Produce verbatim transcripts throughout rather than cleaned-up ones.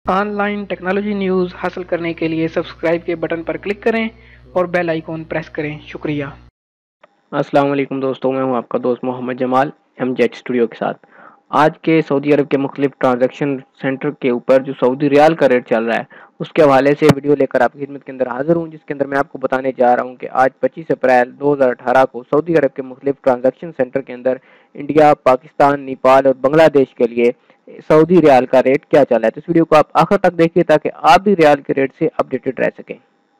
Online technology news हासिल करने के लिए सब्सक्राइब के बटन पर क्लिक करें और बेल आइकॉन प्रेस करें। शुक्रिया। अस्सलाम वालेकुम दोस्तों, मैं हूं आपका दोस्त Mohammad Jamal M Z studio के साथ। आज के सऊदी अरब के मुख्तलिफ ट्रांजैक्शन सेंटर के ऊपर जो सऊदी रियाल का रेट चल रहा है उसके हवाले से वीडियो लेकर आपकी खिदमत के अंदर हाजिर हूं, जिसके अंदर मैं आपको बताने जा रहा हूं कि आज पच्चीस अप्रैल दो हज़ार अठारह को सऊदी अरब के मुख्तलिफ ट्रांजैक्शन सेंटर के अंदर इंडिया, पाकिस्तान, नेपाल और बांग्लादेश के लिए सऊदी रियाल का रेट क्या चल रहा है। तो इस वीडियो को आप आखिर तक देखिए ताकि आप भी रियाल के रेट से अपडेटेड रह सकें।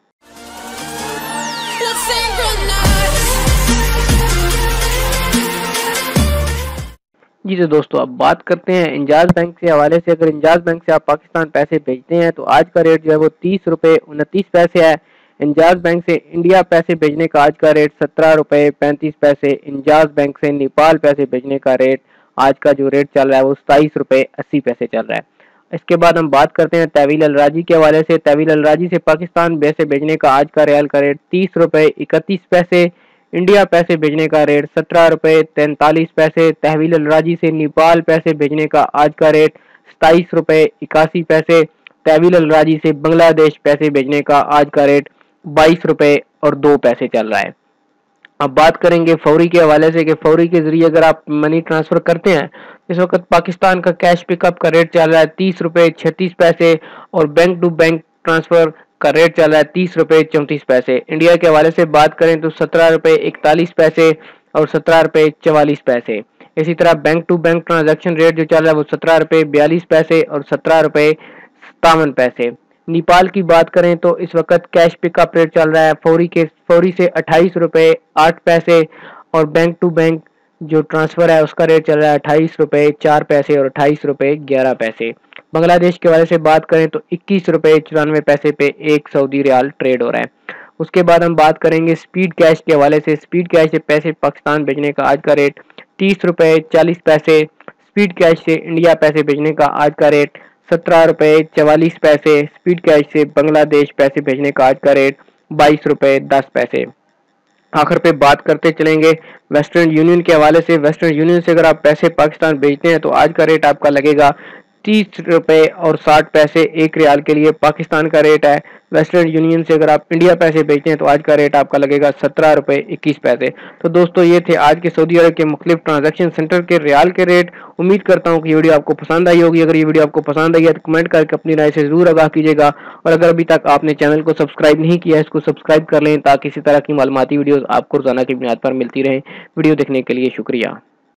जी तो दोस्तों, अब बात करते हैं इंजाज बैंक के हवाले से। अगर इंजाज बैंक से आप पाकिस्तान पैसे भेजते हैं तो आज का रेट जो है वो तीस रुपये उनतीस पैसे है। इंजाज बैंक से इंडिया पैसे भेजने का आज का रेट सत्रह रुपये पैंतीस पैसे। इंजाज बैंक से नेपाल पैसे भेजने का रेट आज का जो रेट चल रहा है वो सताईस रुपये अस्सी पैसे चल रहा है। इसके बाद हम बात करते हैं तहवील अलराजी के हवाले से। तहवील अलराजी से पाकिस्तान पैसे भेजने का आज का रियाल का रेट तीस रुपये इकतीस पैसे। इंडिया पैसे भेजने का रेट सत्रह रुपये तैंतालीस पैसे। तहवील अलराजी से नेपाल पैसे भेजने का आज का रेट सताईस रुपये इक्यासी पैसे। तहवील अलराजी से बांग्लादेश पैसे भेजने का आज का रेट बाईस रुपये और दो पैसे चल रहा है। अब बात करेंगे फौरी के हवाले से कि फौरी के जरिए अगर आप मनी ट्रांसफर करते हैं, इस वक्त पाकिस्तान का कैश पिकअप का रेट चल रहा है तीस रुपये छत्तीस पैसे और बैंक टू बैंक ट्रांसफर का रेट चल रहा है तीस रुपये चौंतीस पैसे। इंडिया के हवाले से बात करें तो सत्रह रुपये इकतालीस पैसे और सत्रह रुपये चवालीस पैसे। इसी तरह bank to bank transaction rate जो चल रहा है वो सत्रह रुपये बयालीस पैसे और सत्रह रुपये सत्तावन पैसे। नेपाल की बात करें तो इस वक्त कैश पिकअप रेट चल रहा है फौरी के फौरी से अट्ठाईस रुपये आठ पैसे और बैंक टू बैंक जो ट्रांसफर है उसका रेट चल रहा है अट्ठाईस रुपये चार पैसे और अट्ठाईस रुपये ग्यारह पैसे। बांग्लादेश के हवाले से बात करें तो इक्कीस रुपये चौरानवे पैसे पे एक सऊदी रियाल ट्रेड हो रहा है। उसके बाद हम बात करेंगे स्पीड कैश के हवाले से। स्पीड कैश से पैसे पाकिस्तान भेजने का आज का रेट तीस रुपये चालीस पैसे। स्पीड कैश से इंडिया पैसे भेजने का आज का रेट सत्रह रुपये चवालीस पैसे। स्पीड कैश से बांग्लादेश पैसे भेजने का आज का रेट बाईस रुपये दस पैसे। आखिर पे बात करते चलेंगे वेस्टर्न यूनियन के हवाले से। वेस्टर्न यूनियन से अगर आप पैसे पाकिस्तान भेजते हैं तो आज का रेट आपका लगेगा तीस रुपये और साठ पैसे एक रियाल के लिए पाकिस्तान का रेट है। वेस्टर्न यूनियन से अगर आप इंडिया पैसे भेजते हैं तो आज का रेट आपका लगेगा सत्रह रुपये इक्कीस पैसे। तो दोस्तों, ये थे आज के सऊदी अरब के मुख्तलिफ ट्रांजैक्शन सेंटर के रियाल के रेट। उम्मीद करता हूँ कि ये वीडियो आपको पसंद आई होगी। अगर ये वीडियो आपको पसंद आई है तो कमेंट करके अपनी राय से जरूर आगाह कीजिएगा और अगर अभी तक आपने चैनल को सब्सक्राइब नहीं किया है इसको सब्सक्राइब कर लें ताकि इसी तरह की मालूमाती वीडियोज़ आपको रोजाना की बुनियाद पर मिलती रहें। वीडियो देखने के लिए शुक्रिया।